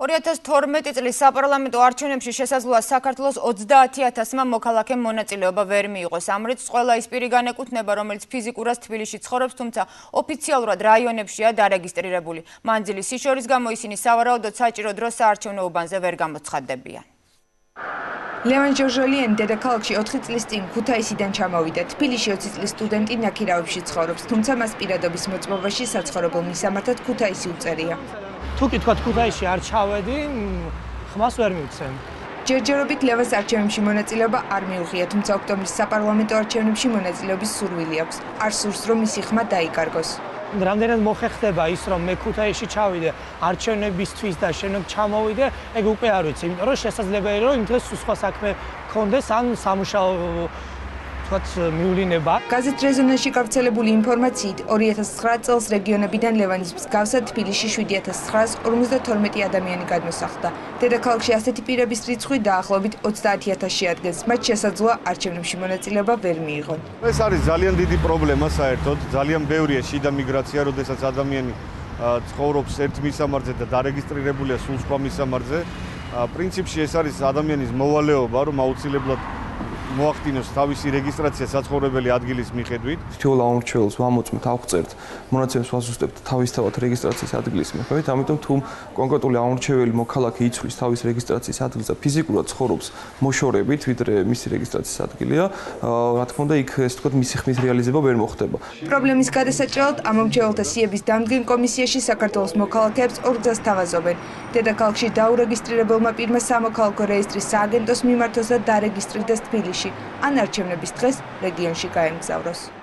2012 წლის საპარლამენტო არჩევნებში შესაძლოა საქართველოს 30,000-მა მოქალაქემ მონაწილეობა ვერ მიიღოს. ამ რიცხვს ყველა ის პირი განეკუთვნება, რომელიც ფიზიკურად თბილისში ცხოვრობს, თუმცა ოფიციალურად რაიონებშია დარეგისტრირებული. მანძილის სიშორის გამო ისინი სავარაუდოდ საჭირო დროს საარჩევნო უბანზე ვერ გამოცხადდებიან. ლევან ჟორჟოლიანი დედაქალაქში 4 წლის წინ ქუთაისიდან ჩამოვიდა. თბილისში 20 წლის სტუდენტი ნაქირავებში ცხოვრობს, თუმცა მას პირადობის მოწმობაში საცხოვრებელ მისამართად ქუთაისი უწერია. თუ კი თქვა ქუთაისში არ ჩავედი, ხმას ვერ მივცემ. ჯერჯერობით ლევას არჩევნებში მონაწილეობა არ მიუღია, თუმცა ოქტომბრის საპარლამენტო არჩევნებში მონაწილეობის სურვილი აქვს. არ სურს, რომ მისი ხმა დაიკარგოს. რამდენად მოხერხდება ის, რომ მე ქუთაისში ჩავიდე არჩევნებისთვის და შენობ ჩამოვიდე, ეგ უკვე არ ვიცი, იმიტომ რომ შესაძლებელია, რომ იმ დროს სხვა საქმე გქონდეს, ან სამუშაო მიuliნება. გაზეთ რეზონანსში გავრცელებული ინფორმაციით 2009 წელს რეგიონებიდან ლევანის მსგავსად თბილისში 7,952 ადამიანი გადმოსახლდა. დედაქალაქში ასეთი პირების რიცხვი დაახლოებით 30,000-ში ადგენს. მათ შესაძლოა არჩევნებში მონაწილეობა ვერ მიიღონ. ეს არის ძალიან დიდი პრობლემა საერთოდ, ძალიან ბევრია შიდა მიგრაცია, როდესაც ადამიანი ცხოვრობს ერთ მისამართზე და დარეგისტრირებულია სულ სხვა მისამართზე. პრინციპში ეს არის ადამიანის მოვალეობა, რომ აუცილებლად მოახდინოს თავისი რეგისტრაცია საცხოვრებელი ადგილის მიხედვით. თითოეულ აურჩეველს ვამოწმოთ, ავწერთ, მონაცემს ვაზუსტებთ თავისთავად რეგისტრაციის ადგილის მიხედვით, ამიტომ თუ კონკრეტული აურჩეველი მოქალაქე იცვლის თავის რეგისტრაციის ადგილს და ფიზიკურად ცხოვრობს მოშორებით, ვიდრე მისი რეგისტრაციის ადგილია, რა თქმა უნდა, იქ ეს თქვა მისი ხმის რეალიზება ვერ მოხდება. პრობლემის გადასაჭრელად ამომრჩეველთა სიების დამდგენ კომისიაში საქართველოს მოქალაქეებს ორ გზას თავაზობენ. დედაქალაქში დაურეგისტრირებელმა პირმა სამოქალაქო რეესტრის სააგენტოს მიმართოს და დარეგისტრირდეს თბილისში. ან არჩევნების დღეს რეგიონში გაემგზავროს.